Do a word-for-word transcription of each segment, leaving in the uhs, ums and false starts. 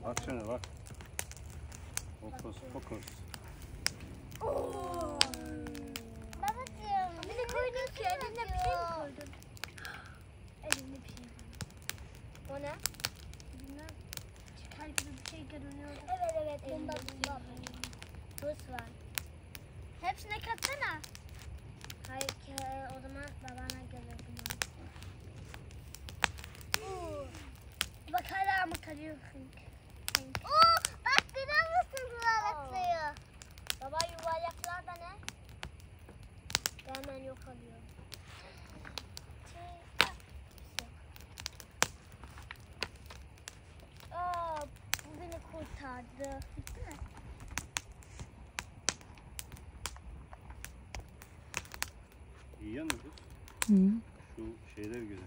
Bak şuna bak. Fokus fokus. Oo. Babacığım. Bir de koydun ki elinde bir şey mi koydun? Elinde bir şey koydun. O ne? Bilmem. Çıkar gibi bir şey görünüyor. Evet evet. Bunda Elinde var. Buz var. Hepsine katsana. Hayır ki o zaman babana gelir bunlar. Bak hala mı karıyorsun? Oo, bak görüyor musun yuvarlak suyu? Baba yuvarlaklar da ne? Hemen yok oluyor. Aa, bu beni kurtardı. Bitti mi? İyi yanıyor kız. Hı. Şu şeyler güzel.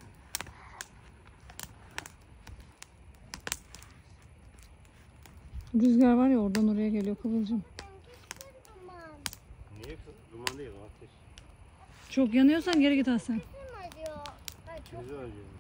Rüzgar var ya oradan oraya geliyor Kıvılcım. Duman. Niye kız? Duman değil o ateş. Çok yanıyorsan geri git Hasan. Kim acıyor? Hayır çok Güzel acıyor.